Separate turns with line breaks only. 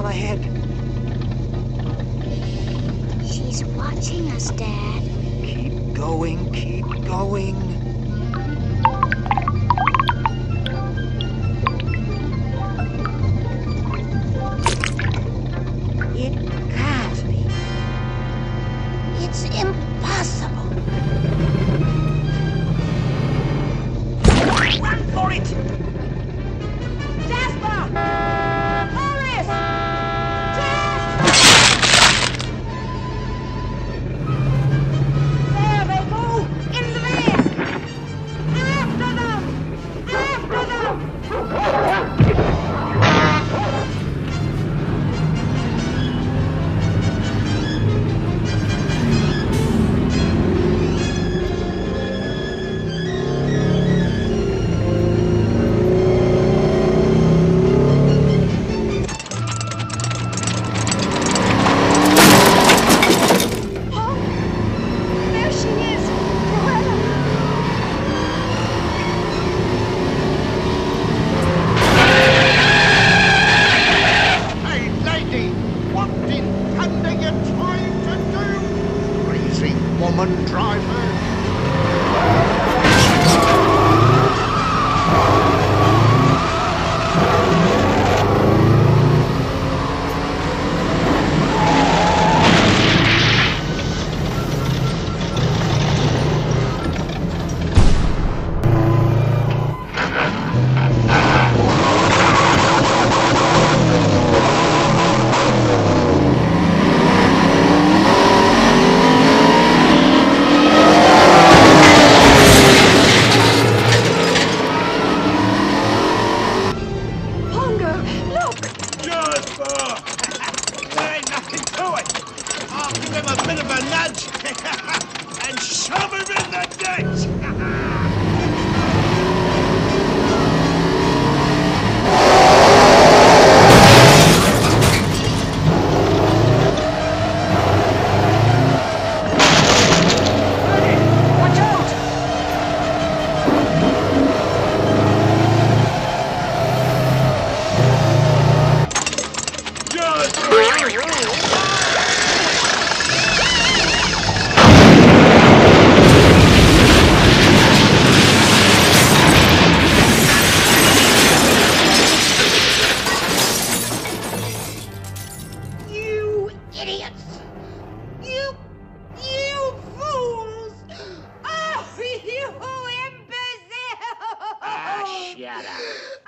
ahead.
She's watching us, Dad.
Keep going, keep going. It can't be.
It's impossible.
Run for it!
Jasper! Horace! There they go! In the van! After them! After them! There she is! Loretta!
Hey, lady, what in thunder you trying to do? Crazy woman driver.
Pongo, look!
Jasper! There ain't nothing to it. I'll give him a bit of a nudge and shove him in the ditch.
Watch out!
You idiots! You fools! Oh, you imbecile!
Shut up.